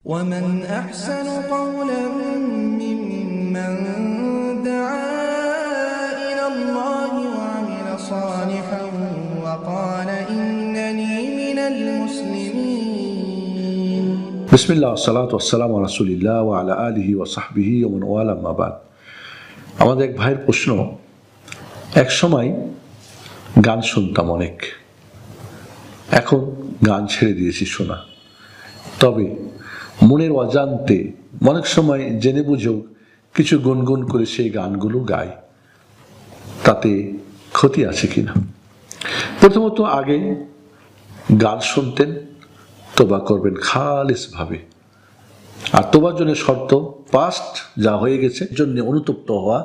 ومن أحسن قولا ممن دعا إلى الله وعمل صالحا وقال إنني من المسلمين بسم الله والصلاة والسلام على رسول الله وعلى آله وصحبه ومن والاه ما بعد। আমাদের এক ভাইয়ের প্রশ্ন, এক সময় গান শুনতাম অনেক, এখন গান ছেড়ে দিয়েছি শোনা। তবে মনের অজান্তে অনেক সময় জেনে বুঝেও কিছু গুনগুন করে সেই গানগুলো গায়, তাতে ক্ষতি আছে কিনা? প্রথমত, আগে গান শুনতেন, তোবা করবেন খালিসভাবে। আর তোবার জন্য শর্ত, পাস্ট যা হয়ে গেছে জন্য অনুতপ্ত হওয়া,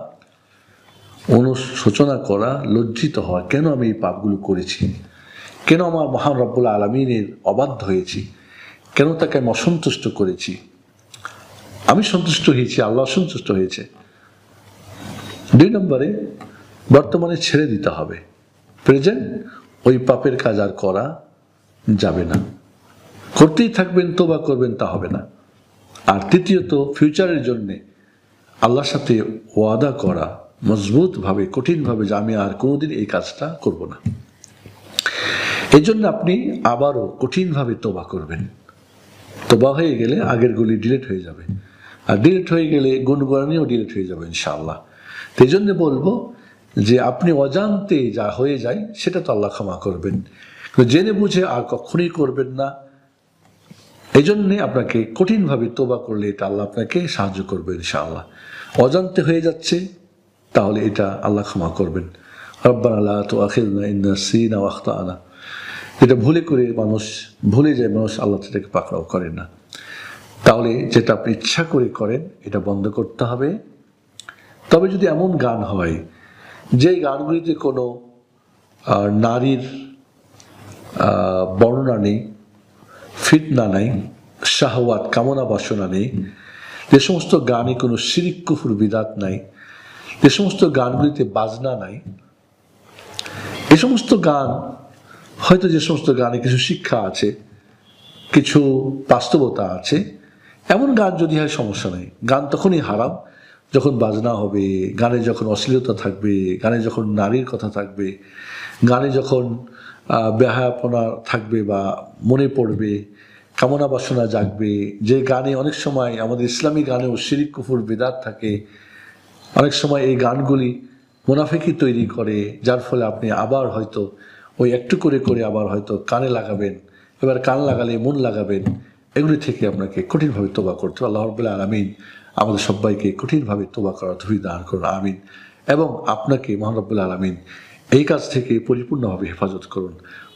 অনুশোচনা করা, লজ্জিত হওয়া, কেন আমি এই পাপগুলো করেছি, কেন আমার মহান রব্বুল আলামিনের অবাধ্য হয়েছি, কেন তাকে আমি অসন্তুষ্ট করেছি। আমি সন্তুষ্ট হয়েছি, আল্লাহ সন্তুষ্ট হয়েছে। 2 নম্বরে, বর্তমানে ছেড়ে দিতে হবে। প্রেজেন্ট ওই পাপের কাজ আর করা যাবে না, করতেই থাকবেন, তোবা করবেন, তা হবে না। আর তৃতীয়ত, ফিউচারের জন্যে আল্লাহর সাথে ওয়াদা করা মজবুতভাবে, কঠিনভাবে, যে আমি আর কোনোদিন এই কাজটা করব না। এই জন্য আপনি আবারও কঠিনভাবে তোবা করবেন। তোবা হয়ে গেলে আগেরগুলি ডিলিট হয়ে যাবে, আর ডিলিট হয়ে গেলে গুনগুনানিও ডিলিট হয়ে যাবে ইনশাআল্লাহ। এই জন্য বলবো যে আপনি অজান্তে যা হয়ে যায় সেটা তো আল্লাহ ক্ষমা করবেন, জেনে বুঝে আর কখনোই করবেন না। এই জন্যে আপনাকে কঠিনভাবে তোবা করলে এটা আল্লাহ আপনাকে সাহায্য করবে ইনশাআল্লাহ। অজান্তে হয়ে যাচ্ছে, তাহলে এটা আল্লাহ ক্ষমা করবেন। রব্বানা লা তুআখিযনা ইন নাসিনা ওয়া আখতানা, এটা ভুলে করে মানুষ ভুলে যায়, মানুষ আল্লাহ তাকে পাকড়াও করে না। তাহলে যেটা আপনি ইচ্ছা করে করেন এটা বন্ধ করতে হবে। তবে যদি এমন গান হয় যে গানগুলিতে কোনো নারীর বর্ণনা নেই, ফিতনা নেই, শাহওয়াত কামনা বাসনা নেই, যে সমস্ত গানে কোনো শিরিক কুফর বিদাত নাই, যে সমস্ত গানগুলিতে বাজনা নাই, এই সমস্ত গান, হয়তো যে সমস্ত গানে কিছু শিক্ষা আছে, কিছু বাস্তবতা আছে, এমন গান যদি হয় সমস্যা নেই। গান তখনই হারাম যখন বাজনা হবে, গানে যখন অশ্লীলতা থাকবে, গানে যখন নারীর কথা থাকবে, গানে যখন বেহায়াপনা থাকবে বা মনে পড়বে, কামনা বাসনা জাগবে। যে গানে অনেক সময় আমাদের ইসলামী গানেও শিরিক কুফর বিদাত থাকে, অনেক সময় এই গানগুলি মুনাফিকি তৈরি করে, যার ফলে আপনি আবার হয়তো ওই একটু করে করে আবার হয়তো কানে লাগাবেন, এবার কান লাগালে মন লাগাবেন। এগুলি থেকে আপনাকে কঠিনভাবে তোবা করতে হবে। আল্লাহ রাব্বুল আলামিন আমাদের সবাইকে কঠিনভাবে তোবা করার তৌফিক দান করুন, আমিন। এবং আপনাকে মহান রব্বুল আলামিন এই কাজ থেকে পরিপূর্ণভাবে হেফাজত করুন।